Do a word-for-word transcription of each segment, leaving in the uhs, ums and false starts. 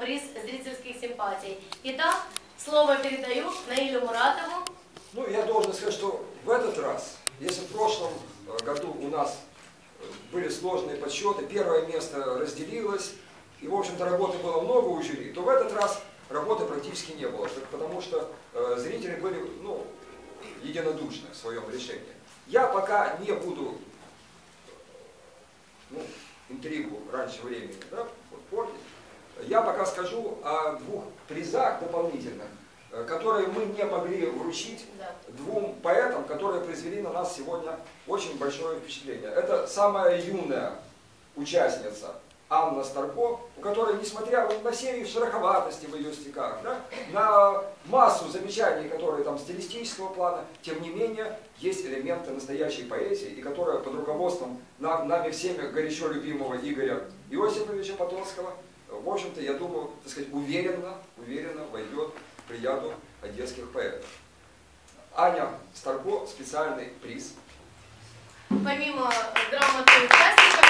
приз зрительских симпатий. Итак, слово передаю Наилю Муратову. Ну, я должен сказать, что в этот раз, если в прошлом году у нас были сложные подсчеты, первое место разделилось, и, в общем-то, работы было много у жюри, то в этот раз работы практически не было, потому что э, зрители были, ну, единодушны в своем решении. Я пока не буду, ну, интригу раньше времени, да, портить. Я пока скажу о двух призах дополнительных, которые мы не могли вручить Да. двум поэтам, которые произвели на нас сегодня очень большое впечатление. Это самая юная участница Анна Старко, у которой, несмотря на серию шероховатости в ее стихах, да, на массу замечаний, которые там стилистического плана, тем не менее, есть элементы настоящей поэзии, и которая под руководством нами всеми горячо любимого Игоря Иосифовича Потоцкого, в общем-то, я думаю, так сказать, уверенно, уверенно войдет в плеяду одесских поэтов. Аня Старко, специальный приз. Помимо грамоты участников,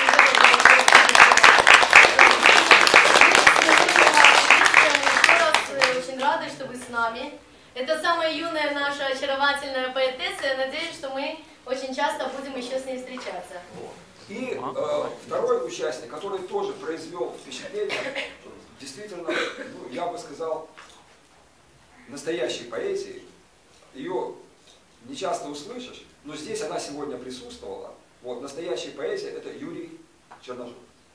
очень рады, что вы с нами. Это самая юная наша очаровательная поэтесса. Я надеюсь, что мы очень часто будем еще с ней встречаться. И э, второй участник, который тоже произвел впечатление, действительно, ну, я бы сказал, настоящей поэзии. Ее не часто услышишь, но здесь она сегодня присутствовала. Вот, настоящая поэзия — это Юрий Черножук.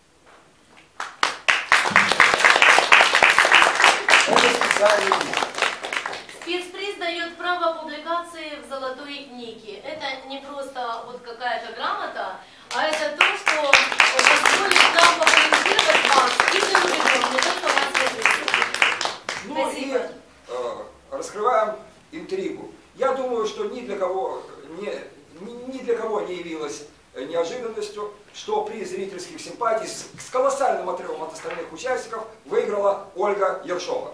Это специальный приз. Спецприз дает право публикации в золотой книге. Это не просто вот какая-то грамота, а это то, что позволит нам популяризировать вас и за рубежом, не только вас в Одессе. Ну Спасибо. и э, раскрываем интригу. Я думаю, что ни для кого не, ни, ни для кого не явилось неожиданностью, что приз зрительских симпатий с, с колоссальным отрывом от остальных участников выиграла Ольга Ершова.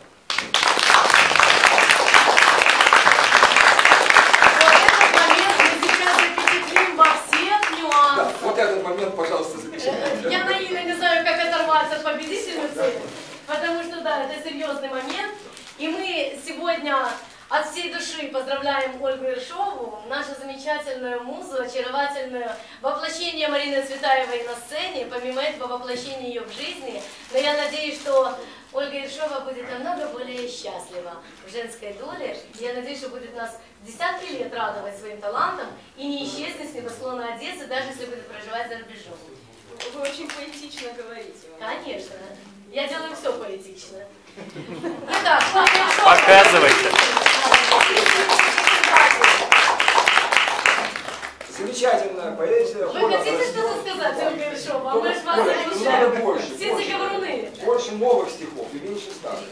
Да, вот этот момент, пожалуйста, запишите. Я наивно не знаю, как оторваться от победительницы, потому что, да, это серьезный момент. И мы сегодня от всей души поздравляем Ольгу Ершову, нашу замечательную музу, очаровательную воплощение Марины Цветаевой на сцене, помимо этого воплощение ее в жизни. Но я надеюсь, что Ольга Ершова будет намного более счастлива в женской доле. Я надеюсь, что будет нас десятки лет радовать своим талантом и не исчезнет с небосклона Одессы, даже если будет проживать за рубежом. Вы очень поэтично говорите. Конечно. Я делаю все поэтично. Итак, Ольга Ершова. Показывайте. Замечательная поэзия. Вы хотите что-то сказать, Ольга Ершова? Мы же вас заглушаем. Больше, Все заговорны. больше новых стихов и меньше старых.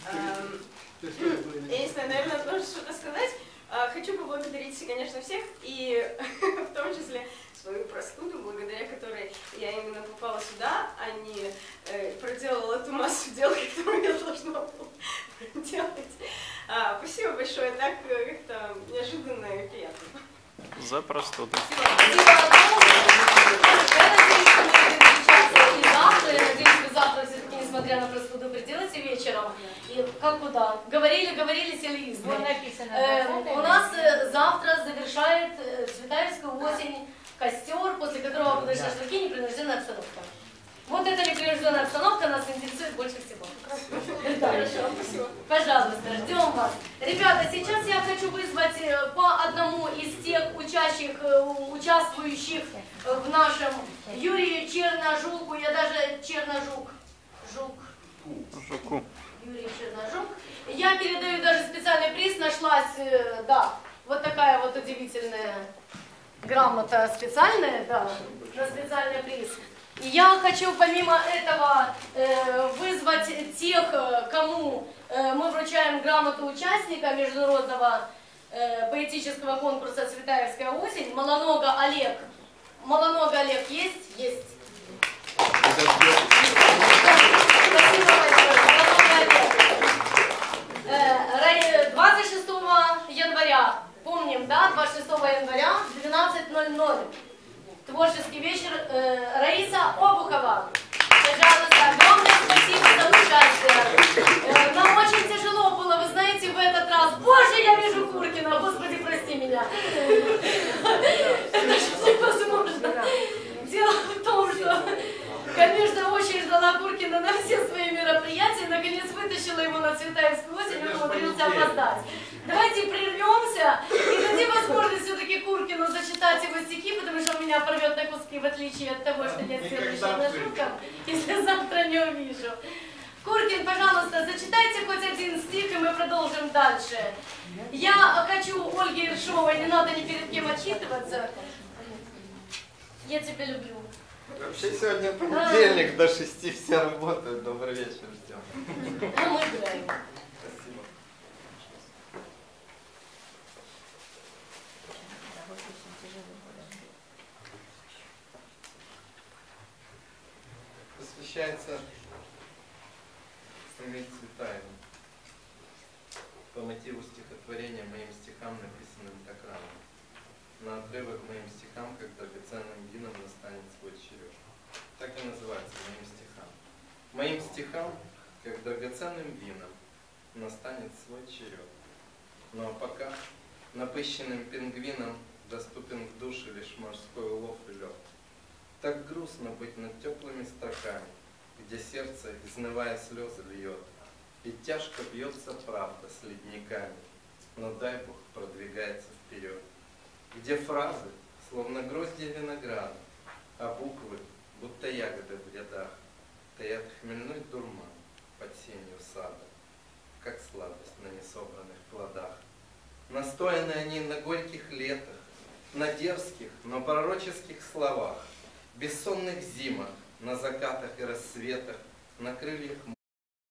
Я не знаю, наверное, тоже что-то сказать. Хочу поблагодарить, конечно, всех, и в том числе свою простуду, благодаря которой я именно попала сюда, а не э, проделала ту массу дел, которую я должна была делать. А, спасибо большое, так как-то неожиданно и приятно. За простуду. Спасибо огромное. Я надеюсь, что мы будем встречаться и завтра. Я надеюсь, вы завтра все-таки, несмотря на простуду, приделайте вечером. И как куда? Говорили, говорили, сели. Э, у нас э, завтра завершает э, Цветаевскую осень костер, после которого будут шашлыки, непринужденная обстановка. Вот эта непринужденная обстановка нас интересует больше всего. Хорошо, спасибо. Пожалуйста, ждем вас. Ребята, сейчас я хочу вызвать по одному из тех учащих, участвующих в нашем Юрию Черножуку, я даже Черножук, Жук, Жуку. Юрий Черножук. Я передаю даже специальный приз, нашлась, да, вот такая вот удивительная грамота специальная, да, на специальный приз. И я хочу помимо этого э, вызвать тех, кому э, мы вручаем грамоту участника международного э, поэтического конкурса «Цветаевская осень». Малонога Олег. Малонога Олег есть? Есть. Спасибо большое. Малонога Олег. Э, двадцать шестого января, помним, да, двадцать шестого января, двенадцать ноль ноль. Творческий вечер э, Раиса Обухова. Пожалуйста, огромное спасибо за участие. вытащила его на Цветаевскую осень, он умудрился опоздать. Давайте прервемся и дадим возможность все-таки Куркину зачитать его стихи, потому что он меня порвет на куски, в отличие от того, что я следующая на шутках, если завтра не увижу. Куркин, пожалуйста, зачитайте хоть один стих, и мы продолжим дальше. Я хочу Ольге Ершовой, не надо ни перед кем отчитываться. Я тебя люблю. Вообще сегодня понедельник, до шести все работают. Добрый вечер, ждем. А мы играем. Спасибо. Посвящается Семёну Цветаеву. По мотиву стихотворения моим стихам, написанным так рано. На отрывок моим стихам, как драгоценным вином настанет свой черед. Так и называется моим стихам. Моим стихам, как драгоценным вином, настанет свой черед. Ну а пока напыщенным пингвинам доступен к душе лишь морской улов и лед. Так грустно быть над теплыми строками, где сердце, изнывая слезы, льет. И тяжко бьется правда с ледниками, но дай Бог продвигается вперед. Где фразы, словно грозди винограда, а буквы, будто ягоды в рядах, таят хмельной дурман под сенью сада, как сладость на несобранных плодах. Настояны они на горьких летах, на дерзких, но пророческих словах, бессонных зимах, на закатах и рассветах, на крыльях